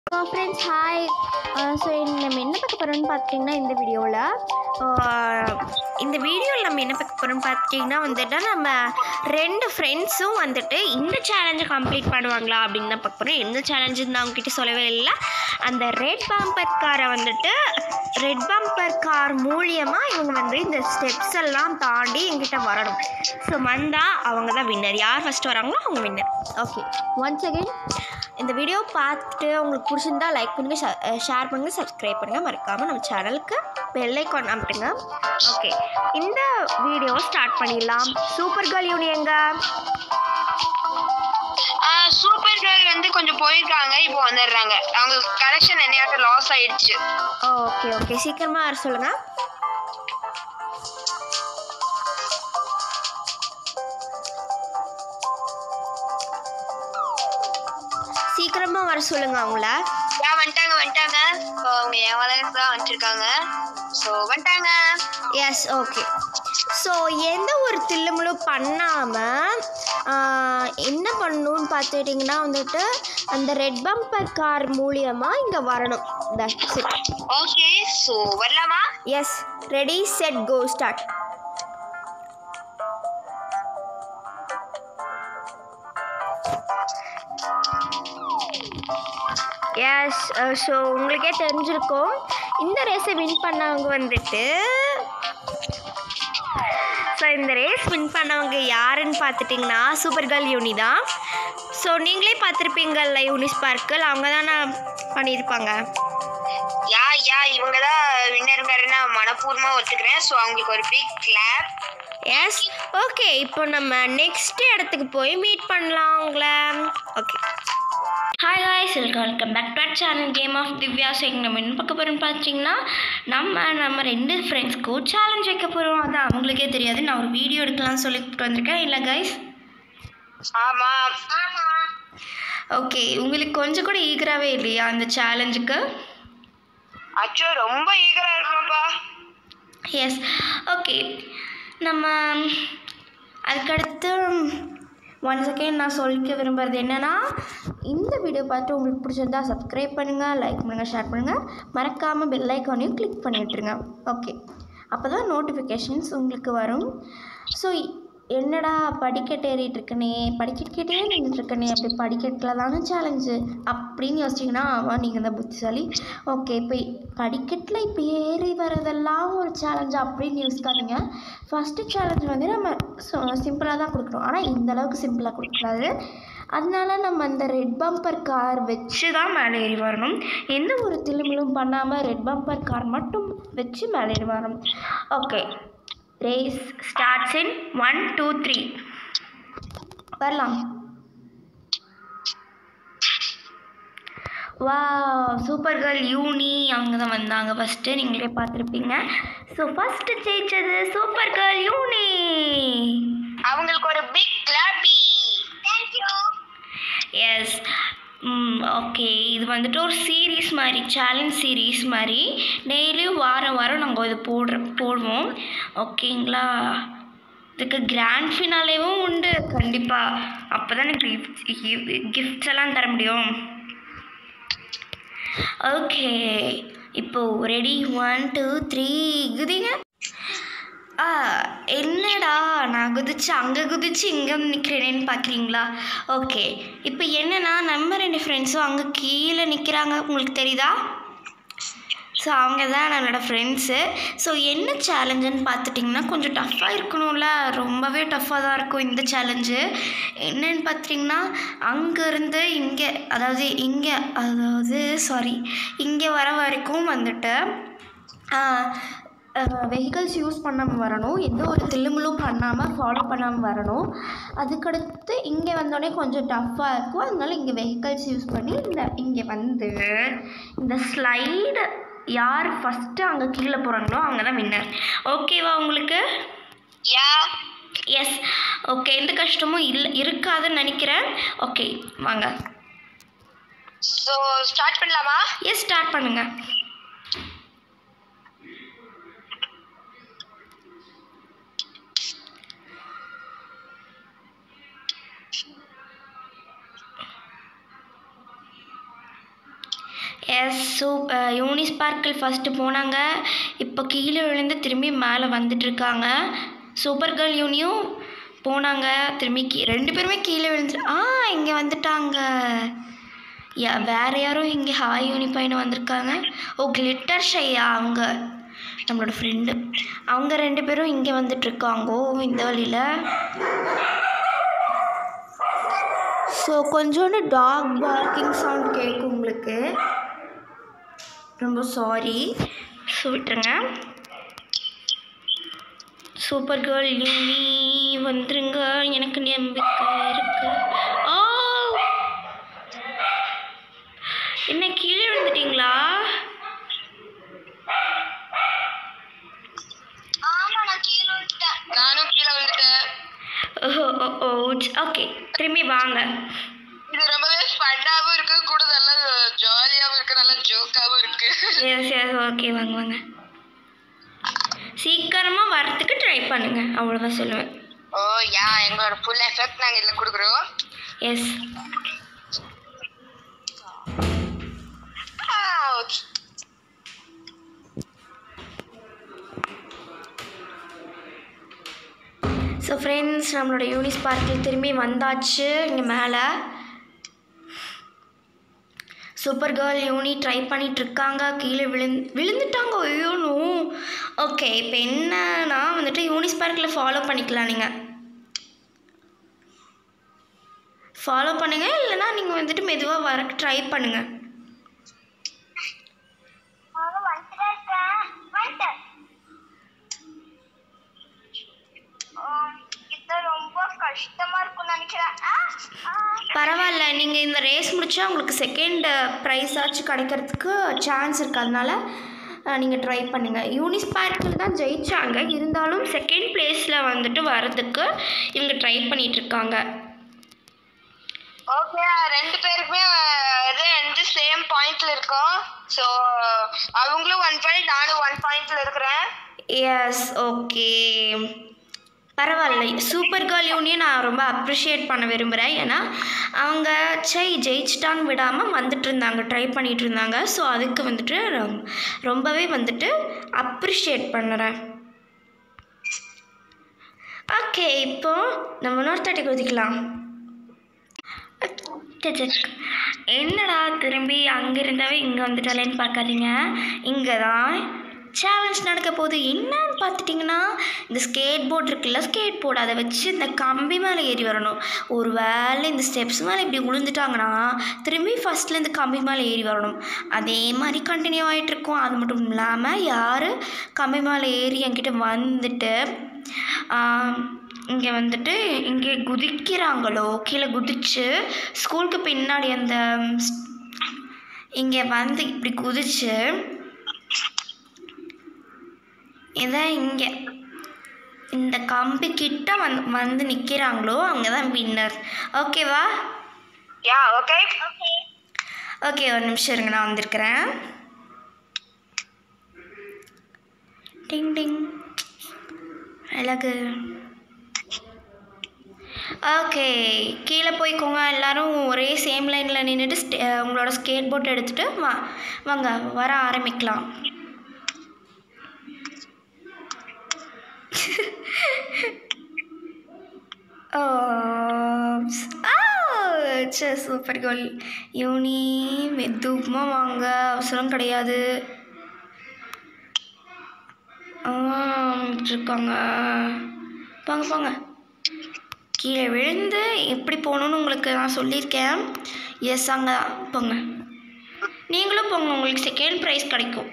Friends hi. So நம்ம என்ன பார்க்க போகிறோம்னு பார்த்தீங்கன்னா இந்த வீடியோவில் நம்ம என்ன பார்க்க போகிறோம்னு பார்த்தீங்கன்னா வந்துட்டு நம்ம 2 ஃப்ரெண்ட்ஸும் வந்துட்டு இந்த சேலஞ்சை கம்ப்ளீட் பண்ணுவாங்களா அப்படின்னு தான் பார்க்க போகிறோம். எந்த சேலஞ்சுன்னு அவங்ககிட்ட சொல்லவே இல்லை. அந்த ரெட் பம்பர் கார் மூலியமாக இவங்க வந்து இந்த ஸ்டெப்ஸ் எல்லாம் தாண்டி எங்கிட்ட வரணும். ஸோ வந்தால் அவங்க தான் வின்னர். யார் ஃபஸ்ட்டு வராங்களோ அவங்க வின்னர். ஓகே, ஒன்ஸ் அகெயின் இந்த வீடியோ பார்த்துட்டு உங்களுக்கு பிடிச்சிருந்தா லைக் பண்ணுங்கள், ஷேர் பண்ணுங்கள், சப்ஸ்கிரைப் பண்ணுங்கள். மறக்காமல் நம்ம சேனலுக்கு பெல் ஐகான் அமுட்டுங்க. ஓகே, இந்த வீடியோ ஸ்டார்ட் பண்ணிடலாம். சூப்பர் கேர்ள் யூனி எங்க? சூப்பர் கேர்ள் வந்து கொஞ்சம் போயிருக்காங்க, இப்போ வந்துடுறாங்க. அவங்க கனெக்ஷன் என்னையாவது லாஸ் ஆயிடுச்சு. ஓகே ஓகே, சீக்கிரமா வர சொல்லுங்க. சீக்கிரமா வர சொல்லுங்க அவங்கள. வந்துட்டாங்க. அவங்க என் வளர்க்கு தான் வந்துருக்காங்க. ஸோ வந்துட்டாங்க. S, okay. ஸோ எந்த ஒரு தில்லுமுழும் பண்ணாமல் என்ன பண்ணணும்னு பார்த்துட்டிங்கன்னா வந்துட்டு அந்த ரெட் பம்பர் கார் மூலியமாக இங்கே வரணும். That's it. ஓகே, ஸோ வரலாமா? Yes, ready set go start. Yes, so உங்களுக்கே தெரிஞ்சிருக்கும் இந்த ரேஸை வின் பண்ணவங்க வந்துட்டு இந்த ரேஸ் வின் பண்ணவங்க யாருன்னு பார்த்துட்டிங்கன்னா சூப்பர் கேர்ள் யூனி தான். ஸோ நீங்களே பார்த்துருப்பீங்கள்ல யூனி ஸ்பார்க்கிள், அவங்க தானே பண்ணியிருப்பாங்க. இவங்க தான் வின்னருங்கிறத நான் மனப்பூர்வமாக ஒத்துக்கிறேன். ஸோ அவங்களுக்கு ஒரு பிக் கிளாப். S, okay. இப்போ நம்ம நெக்ஸ்ட் இடத்துக்கு போய் மீட் பண்ணலாம் அவங்கள. Okay, hi guys, welcome back to our channel game of Divya. So நம்ம என்ன பார்க்க போகிறோம்னு பார்த்தீங்கன்னா நம்ம 2 ஃப்ரெண்ட்ஸ்க்கும் சேலஞ்ச் வைக்க போகிறோம். அது அவங்களுக்கே தெரியாது, நான் ஒரு வீடியோ எடுக்கலாம்னு சொல்லி கூப்பிட்டு வந்திருக்கேன். இல்லை காய்ஸ்? ஆமாம். ஓகே, உங்களுக்கு கொஞ்சம் கூட ஈகராகவே இல்லையா அந்த சேலஞ்சுக்கு? அச்சோ, ரொம்ப ஈகராக இருக்கும்ப்பா. S, okay. நம்ம அதுக்கடுத்து ஒன்ஸ் அகெயின் நான் சொல்லிக்க விரும்புகிறது என்னென்னா, இந்த வீடியோ பார்த்து உங்களுக்கு பிடிச்சிருந்தா சப்ஸ்கிரைப் பண்ணுங்கள், லைக் பண்ணுங்கள், ஷேர் பண்ணுங்கள். மறக்காமல் பெல் ஐக்கானையும் கிளிக் பண்ணி விட்டுருங்க. ஓகே, அப்போ தான் நோட்டிஃபிகேஷன்ஸ் உங்களுக்கு வரும். ஸோ என்னடா படிக்கட்டு ஏறிட்டுருக்கனே, படிக்கட்டுக்கிட்டே நின்றுட்டுருக்கனே, அப்படி படிக்கட்டில் தானே சேலஞ்சு அப்படின்னு யோசிச்சிங்கன்னா ஆமாம், நீங்கள் தான் புத்திசாலி. ஓகே, இப்போ படிக்கட்டில் இப்போ ஏறி வரதெல்லாம் ஒரு சேலஞ்சு அப்படின்னு யோசிக்காதீங்க. ஃபஸ்ட்டு சேலஞ்ச் வந்து நம்ம சிம்பிளாக தான் கொடுக்குறோம், ஆனால் இந்தளவுக்கு சிம்பிளாக கொடுக்கக்கூடாது. அதனால நம்ம அந்த ரெட் பம்பர் கார் வச்சு தான் மேலே ஏறி வரணும். எந்த ஒரு தில்லுமுழும் பண்ணாமல் ரெட் பம்பர் கார் மட்டும் வச்சு மேலே ஏறி வரணும். Okay, race starts in 1 2 3. வரலாம். வா, சூப்பர் கேர்ள் யூனி அவங்க தான் வந்தாங்க ஃபஸ்ட்டு, நீங்களே பார்த்துருப்பீங்க. ஸோ ஃபஸ்ட்டு ஜெயிச்சது சூப்பர் கேர்ள் யூனி. அவங்களுக்கு ஒரு பிக் கிளாப்பி. தேங்க்யூ. Yes, okay. இது வந்துட்டு ஒரு சீரீஸ் மாதிரி, சேலஞ்ச் சீரீஸ் மாதிரி டெய்லியும் வாரம் நாங்கள் இது போடுவோம். ஓகேங்களா? இதுக்கு கிராண்ட் ஃபினாலேவும் உண்டு கண்டிப்பாக. அப்போ தான் எனக்கு கிஃப்ட்ஸ் எல்லாம் தர முடியும். ஓகே, இப்போது ரெடி 1 2 3 குதிங்க. என்னடா நான் குதிச்சு அங்கே குதிச்சு இங்கே நிற்கிறேனேன்னு பார்க்குறீங்களா? ஓகே, இப்போ என்னென்னா நம்ம 2 ஃப்ரெண்ட்ஸும் அங்கே கீழே நிற்கிறாங்க, உங்களுக்கு தெரியுதா? ஸோ அவங்க தான் நம்மளோட ஃப்ரெண்ட்ஸு. ஸோ என்ன சேலஞ்சுன்னு பார்த்துட்டிங்கன்னா கொஞ்சம் டஃப்பாக இருக்கணும்ல, ரொம்பவே டஃப்பாக தான் இருக்கும் இந்த சேலஞ்சு. என்னன்னு பார்த்துட்டிங்கன்னா அங்கேருந்து இங்கே இங்கே வர வரைக்கும் வந்துட்டு வெஹிக்கல்ஸ் யூஸ் பண்ணாமல் வரணும், எந்த ஒரு தில்லுமுழும் பண்ணாமல் ஃபாலோ பண்ணாமல் வரணும். அதுக்கடுத்து இங்கே வந்தோடனே கொஞ்சம் டஃப்பாக இருக்கும், அதனால இங்கே வெஹிக்கல்ஸ் யூஸ் பண்ணி இங்கே வந்து இந்த ஸ்லைடு யார் ஃபஸ்ட்டு அங்கே கீழே போகிறாங்களோ அவங்க தான் வின்னர். ஓகேவா உங்களுக்கு? Yes, okay. எந்த கஷ்டமும் இருக்காதுன்னு நினைக்கிறேன். ஓகே, வாங்க. ஸோ ஸ்டார்ட் பண்ணலாமா? எஸ், ஸ்டார்ட் பண்ணுங்கள். யூனிஸ் பார்க்கில் ஃபஸ்ட்டு போனாங்க. இப்போ கீழே விழுந்து திரும்பி மேலே வந்துட்டுருக்காங்க. சூப்பர் கேர்ள் யூனியும் போனாங்க. திரும்பி 2 பேருமே கீழே விழுந்து இங்கே வந்துட்டாங்க. வேறு யாரும் இங்கே ஹாய் யூனி பையனை வந்திருக்காங்க. கிளிட்டர் ஷையா அவங்க நம்மளோட ஃப்ரெண்டு. அவங்க 2 பேரும் இங்கே வந்துட்டுருக்காங்கோ இந்த வழியில். ஸோ கொஞ்சோண்டு டாக் பார்க்கிங் சவுண்ட் கேட்கும் உங்களுக்கு. ரொம்ப சாரி, விட்டுருங்க. சூப்பர் கேர்ள் யூனி வந்துருங்க, எனக்கு நம்பிக்கை இருக்கு. என்ன கீழே விழுந்துட்டீங்களா? நானும் கீழே வந்துட்டேன். ஓகே, திரும்பி வாங்க. இது ரொம்பவே ஃபன்னாவும் இருக்கு, கூட நல்லா ஜாலியாவும் இருக்கு, நல்லா ஜோக்காவும் இருக்கு. எஸ் ஓகே, வாங்க. சீக்கிரமாக வரத்துக்கு ட்ரை பண்ணுங்க, அவ்வளோதான் சொல்லுவேன். எங்களோட ஃபுல் எஃபெக்ட் நாங்கள் இதில் கொடுக்குறோம். எஸ். ஸோ ஃப்ரெண்ட்ஸ், நம்மளோட யூனிஸ் பார்க்கில் திரும்பி வந்தாச்சு. இங்கே மேலே சூப்பர் கேர்ள் யூனி ட்ரை பண்ணிகிட்ருக்காங்க. கீழே விழுந்துட்டாங்க. ஐயோனோ. ஓகே, இப்போ என்னன்னா வந்துட்டு யூனிஸ் பார்க்கில் ஃபாலோ பண்ணிக்கலாம். நீங்கள் ஃபாலோ பண்ணுங்கள், இல்லைனா நீங்கள் வந்துட்டு மெதுவாக வர ட்ரை பண்ணுங்கள். பரவாயில்ல, நீங்கள் இந்த ரேஸ் முடித்தா உங்களுக்கு செகண்ட் ப்ரைஸ் ஆச்சு கிடைக்கிறதுக்கு சான்ஸ் இருக்குது. அதனால் நீங்கள் ட்ரை பண்ணுங்கள். யூனிஸ் பார்க்கில் தான் ஜெயித்தாங்க, இருந்தாலும் செகண்ட் ப்ளேஸில் வந்துட்டு வரதுக்கு இவங்க ட்ரை பண்ணிகிட்ருக்காங்க. ஓகே, 2 பேருக்குமே ரெண்டு சேம் பாயிண்ட்ல இருக்கோம். ஸோ அவங்களும் 1 பாயிண்ட், நானும் 1 பாயிண்ட்ல இருக்கிறேன். எஸ், ஓகே, பரவாயில்ல. சூப்பர் கேர்ள் யூனியை நான் ரொம்ப அப்ரிஷியேட் பண்ண விரும்புகிறேன். ஏன்னா அவங்க ஜெயிச்சிட்டான்னு விடாமல் வந்துட்டு இருந்தாங்க, ட்ரை பண்ணிகிட்டு இருந்தாங்க. ஸோ அதுக்கு வந்துட்டு ரொம்பவே வந்துட்டு அப்ரிஷியேட் பண்ணுறேன். ஓகே, இப்போது நம்ம இன்னொரு தட்டி குதிக்கலாம். என்னடா திரும்பி அங்கே இருந்தாவே இங்கே வந்துட்டாலேன்னு பார்க்காதீங்க. இங்கே தான் சேலஞ்ச் நடக்க போகுது. என்னன்னு பார்த்துட்டிங்கன்னா, இந்த ஸ்கேட் போர்ட் இருக்குல்ல, ஸ்கேட் போர்டு அதை வச்சு இந்த கம்பி மேலே ஏறி வரணும். ஒரு வேளை இந்த ஸ்டெப்ஸ் மேலே இப்படி விழுந்துட்டாங்கன்னா திரும்பி ஃபஸ்ட்டில் இந்த கம்பி மேலே ஏறி வரணும். அதே மாதிரி கண்டினியூ ஆகிட்டுருக்கும். அது மட்டும் இல்லாமல் யார் கம்பி மேலே ஏறி என்கிட்ட வந்துட்டு இங்கே வந்துட்டு இங்கே குதிக்கிறாங்களோ, கீழே குதிச்சு ஸ்கூலுக்கு பின்னாடி அந்த இங்கே வந்து இப்படி குதிச்சு இதான் இங்கே இந்த கம்பி கிட்ட வந்து நிற்கிறாங்களோ அவங்க தான் வின்னர். ஓகேவா? ஓகே, ஒரு நிமிஷம் இருங்க, நான் வந்திருக்கிறேன். டிங் டிங் அழகு. ஓகே, கீழே போய்க்கோங்க. எல்லோரும் ஒரே சேம் லைனில் நின்றுட்டு உங்களோட ஸ்கேட் போர்ட் எடுத்துகிட்டு வாங்க, வர ஆரம்பிக்கலாம். சூப்பர் கேர்ள் யூனி, மெதுவாக வாங்க, அவசரம் கிடையாது. இருக்காங்க, போங்க. கீழே விழுந்து எப்படி போகணுன்னு உங்களுக்கு நான் சொல்லியிருக்கேன். எஸ், அங்கே தான் போங்க. நீங்களும் போங்க, உங்களுக்கு செகண்ட் ப்ரைஸ் கிடைக்கும்.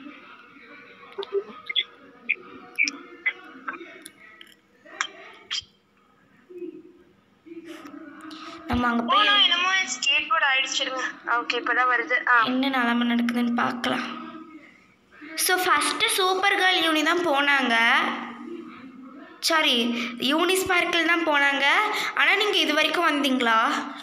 நம்ம அங்கே போய் என்னமோ ஸ்கேட் போர்டு ஆயிடுச்சிருங்க. ஓகே, இப்போ தான் வருது. என்ன நிலமை நடக்குதுன்னு பார்க்கலாம். So first super girl Uni தான் போனாங்க. சாரி, யூனிஸ் பார்க்கில் தான் போனாங்க. ஆனால் நீங்கள் இது வரைக்கும் வந்தீங்களா?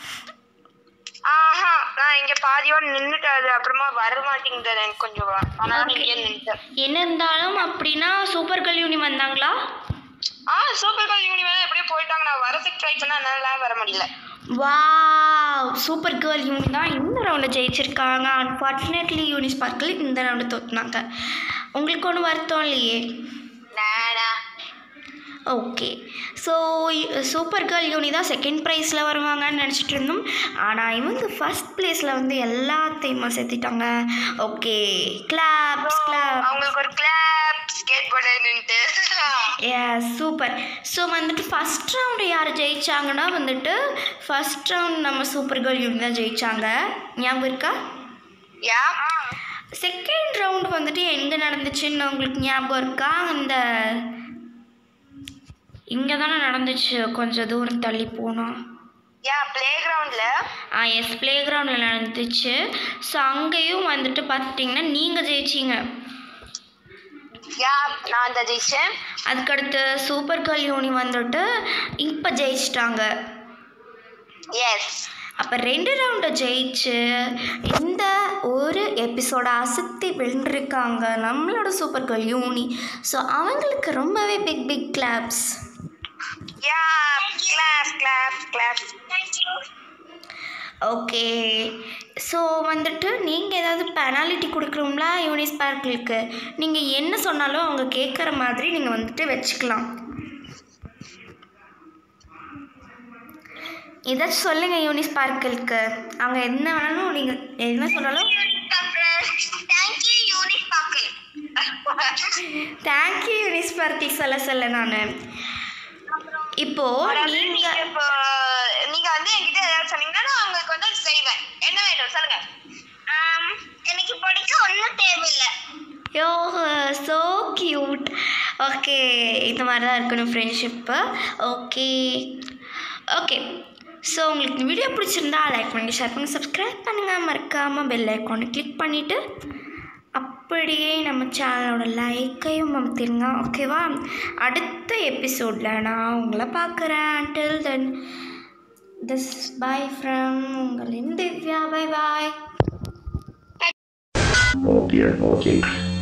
நான் இங்கே பாதியோடு நின்றுட்டாது, அப்புறமா வர மாட்டேங்குது எனக்கு கொஞ்சம். என்ன இருந்தாலும் அப்படின்னா சூப்பர் கேர்ள் யூனி வந்தாங்களா? சூப்பர் கேர்ள் யூனி வேணா எப்படியோ போயிட்டாங்க. நான் வரதுக்கு ட்ரை பண்ணா என்னால வர முடியல. வாவ், சூப்பர் கேர்ள் யூனி தான் இந்த ரவுண்டில் ஜெயிச்சிருக்காங்க. அன்ஃபார்ச்சுனேட்லி யூனி ஸ்பார்க்கிள் இந்த ரவுண்டு தோற்றுனாங்க. உங்களுக்கு ஒன்றும் வருத்தம் இல்லையே? Okay, so super girl Uni தான் செகண்ட் ப்ரைஸில் வருவாங்கன்னு நினச்சிட்டு இருந்தோம். ஆனால் இவங்க ஃபர்ஸ்ட் ப்ளேஸில் வந்து எல்லாத்தையுமா சேர்த்திட்டாங்க. Okay, claps clap. அவங்களுக்கு ஒரு கிளாப் ஸ்கேட் போர்டுன்ட்டு. சூப்பர். ஸோ வந்துட்டு ஃபஸ்ட் ரவுண்டு யார் ஜெயிச்சாங்கன்னா வந்துட்டு ஃபஸ்ட் ரவுண்ட் நம்ம சூப்பர் கேர்ள் யூனி தான் ஜெயிச்சாங்க. ஞாபகம் இருக்கா? செகண்ட் ரவுண்டு வந்துட்டு எங்கே நடந்துச்சுன்னு உங்களுக்கு ஞாபகம் இருக்கா? அந்த இங்கே தானே நடந்துச்சு, கொஞ்சம் தூரம் தள்ளி போனோம். ப்ளே கிரவுண்டில். எஸ், ப்ளே கிரவுண்டில் நடந்துச்சு. ஸோ அங்கேயும் வந்துட்டு பார்த்துட்டிங்கன்னா நீங்கள் ஜெயிச்சிங்க. நான் தான் ஜெயிச்சேன். அதுக்கடுத்து சூப்பர் கேர்ள் யூனி வந்துட்டு இப்போ ஜெயிச்சிட்டாங்க. எஸ். அப்போ 2 ரவுண்டை ஜெயிச்சு இந்த ஒரு எபிசோட அசத்தி வென்றிருக்காங்க நம்மளோட சூப்பர் கேர்ள் யூனி. ஸோ அவங்களுக்கு ரொம்பவே big big claps. Okay, so வந்துட்டு நீங்கள் ஏதாவது பெனாலிட்டி கொடுக்குறோம்ல யூனி ஸ்பார்க்கிளுக்கு? நீங்கள் என்ன சொன்னாலும் அவங்க கேட்குற மாதிரி நீங்கள் வந்துட்டு வச்சுக்கலாம். ஏதாச்சும் சொல்லுங்கள் யூனி ஸ்பார்க்கிளுக்கு. அவங்க என்ன வேணாலும் நீங்கள் என்ன சொன்னாலும். தேங்க்யூ யூனி ஸ்பார்க்கிள் சொல்ல நான் இப்போ நீங்க வந்து என்கிட்ட ஏதாவது சொன்னீங்கன்னா நான் உங்களுக்கு வந்து செய்வேன். என்ன வேணும் சொல்லுங்க. எனக்கு படிக்க ஒன்றும் தேவையில்லை. யோ, ஸோ கியூட். ஓகே, இந்த மாதிரி தான் இருக்கணும் ஃப்ரெண்ட்ஷிப்பு. ஓகே, ஸோ உங்களுக்கு இந்த வீடியோ பிடிச்சிருந்தா லைக் பண்ணுங்கள், ஷேர் பண்ணுங்கள், சப்ஸ்கிரைப் பண்ணுங்கள், மறக்காமல் பெல் ஐக்கானை கிளிக் பண்ணிவிட்டு அப்படியே நம்ம சேனலோட லைக்கையும் அமுத்திருங்க. ஓகேவா? அடுத்த எபிசோடில் நான் உங்களை பார்க்குறேன். until then this bye from உங்களின் திவ்யா. Bye bye. Okay.